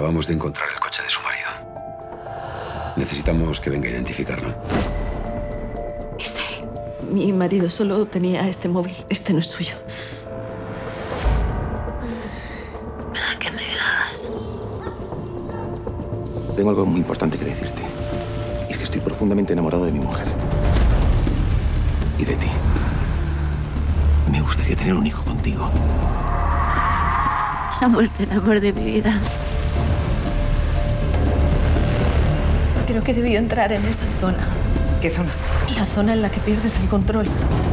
Acabamos de encontrar el coche de su marido. Necesitamos que venga a identificarlo. Es él. Mi marido solo tenía este móvil. Este no es suyo. ¿Para qué me grabas? Tengo algo muy importante que decirte. Y es que estoy profundamente enamorado de mi mujer. Y de ti. Me gustaría tener un hijo contigo. Se ha muerto el amor de mi vida. Creo que debió entrar en esa zona. ¿Qué zona? La zona en la que pierdes el control.